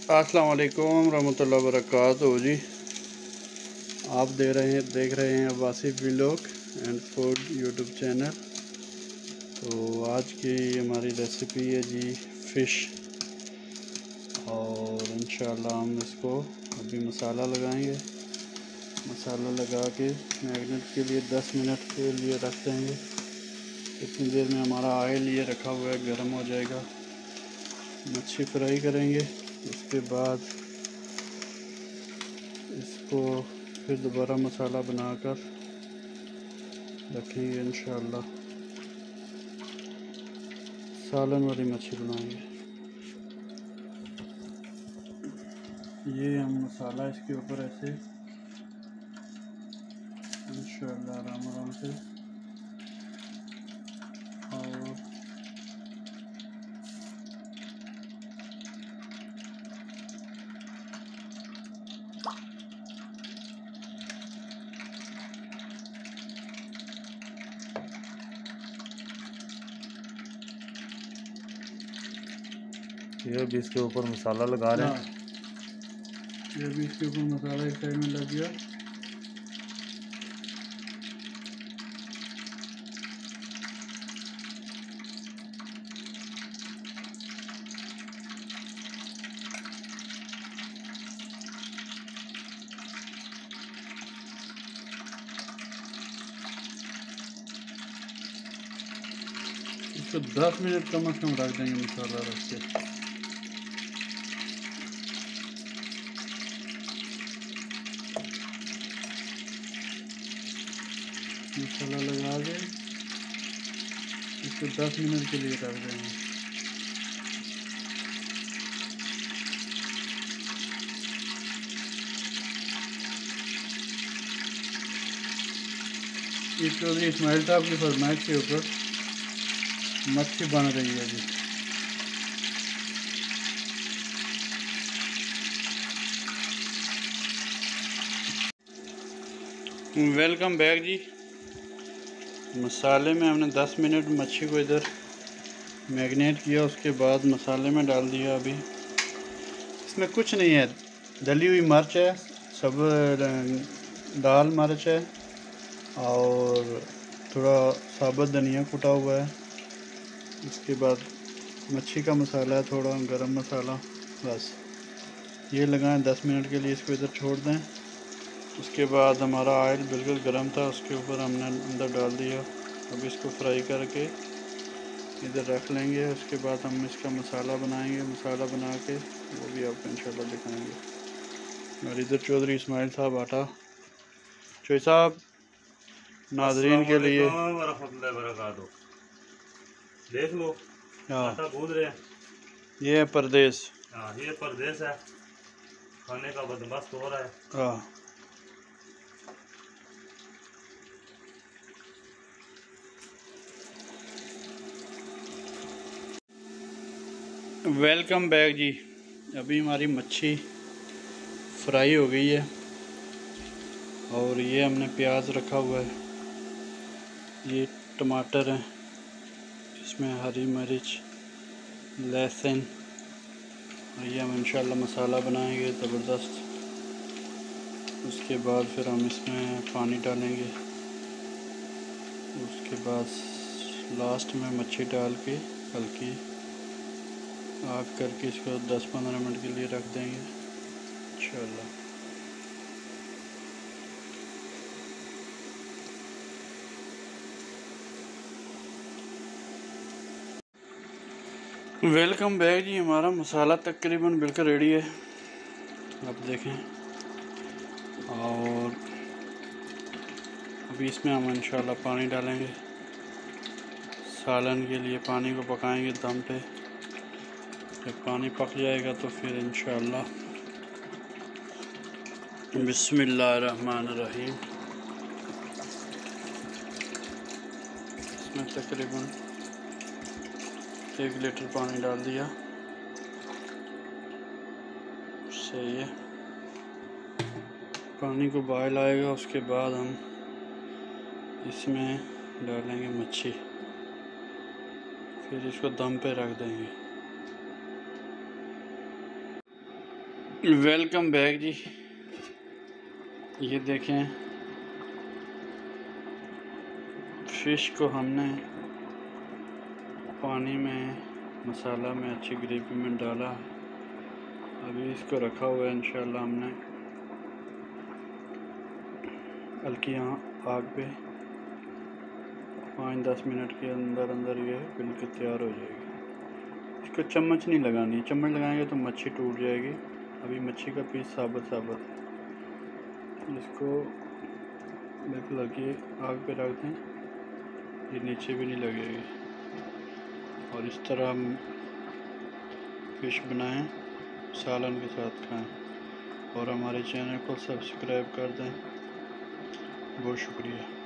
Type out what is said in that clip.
अस्सलाम वालेकुम रहमतुल्लाहि व बरकातुहू जी। आप देख रहे हैं Wasif vlog and food YouTube channel. तो आज की हमारी रेसिपी है जी फ़िश, और इंशाल्लाह हम इसको अभी मसाला लगाएंगे। मसाला लगा के मैरिनेट के लिए 10 मिनट के लिए रख देंगे। इतनी देर में हमारा ऑयल ये रखा हुआ है गर्म हो जाएगा। मच्छी फ्राई करेंगे, उसके बाद इसको फिर दोबारा मसाला बनाकर रखेंगे। इंशाल्लाह सालन वाली मच्छी बनाएंगे। ये हम मसाला इसके ऊपर ऐसे इंशाल्लाह आराम आराम से, और ये भी इसके ऊपर मसाला लगा रहे हैं। ये भी इसके ऊपर मसाला एक साइड में लग गया। इसको 10 मिनट कम से कम रख देंगे मसाला रख के। मसाला लगा के इसको 10 मिनट के लिए रख देंगे। ये चौधरी इस्माइल साहब की फरमाइश के ऊपर मच्छी बन रही है जी। वेलकम बैक जी। मसाले में हमने 10 मिनट मच्छी को इधर मैरिनेट किया, उसके बाद मसाले में डाल दिया। अभी इसमें कुछ नहीं है, दली हुई मिर्च है, सब दाल मिर्च है और थोड़ा साबुत धनिया कुटा हुआ है। उसके बाद मच्छी का मसाला है, थोड़ा गरम मसाला, बस ये लगाएं। 10 मिनट के लिए इसको इधर छोड़ दें। उसके बाद हमारा ऑयल बिल्कुल गर्म था, उसके ऊपर हमने अंदर डाल दिया। अब इसको फ्राई करके इधर रख लेंगे। उसके बाद हम इसका मसाला बनाएंगे। मसाला बना के वो भी आपको इंशाल्लाह दिखाएंगे। और इधर चौधरी इस्माइल साहब आटा, चौधरी साहब नाजरीन के लिए देख लो, आटा गूंद रहे हैं। ये है परदेश। हाँ, ये परदेश है, खाने का बंदोबस्त हो रहा है। हाँ, वेलकम बैक जी। अभी हमारी मच्छी फ्राई हो गई है, और ये हमने प्याज रखा हुआ है, ये टमाटर हैं, इसमें हरी मिर्च, लहसुन, और ये हम इंशाल्लाह मसाला बनाएंगे ज़बरदस्त। उसके बाद फिर हम इसमें पानी डालेंगे। उसके बाद लास्ट में मच्छी डाल के हल्की आग करके इसको 10-15 मिनट के लिए रख देंगे इंशाल्लाह। Welcome back ji. हमारा मसाला तकरीबन बिल्कुल रेडी है, आप देखें। और अभी इसमें हम इंशाल्लाह पानी डालेंगे। सालन के लिए पानी को पकाएंगे दम पे। जब पानी पक जाएगा तो फिर इंशाल्लाह बिस्मिल्लाहिर्रहमानिर्रहीम इसमें तकरीबन 1 लीटर पानी डाल दिया। सही है, पानी को बॉयल आएगा, उसके बाद हम इसमें डालेंगे मच्छी, फिर इसको दम पे रख देंगे। Welcome back ji. ये देखें, फ़िश को हमने पानी में मसाला में अच्छी ग्रेवी में डाला। अभी इसको रखा हुआ है इंशाल्लाह हमने हल्की आग पे 5-10 मिनट के अंदर अंदर ये बिल्कुल तैयार हो जाएगी। इसको चम्मच नहीं लगानी, चम्मच लगाएंगे तो मच्छी टूट जाएगी। अभी मच्छी का पीस साबुत साबुत, इसको बिल्कुल हल्की आग पे रख दें, ये नीचे भी नहीं लगेगी। और इस तरह हम फ़िश बनाएं, सालन के साथ खाएं। और हमारे चैनल को सब्सक्राइब कर दें। बहुत शुक्रिया।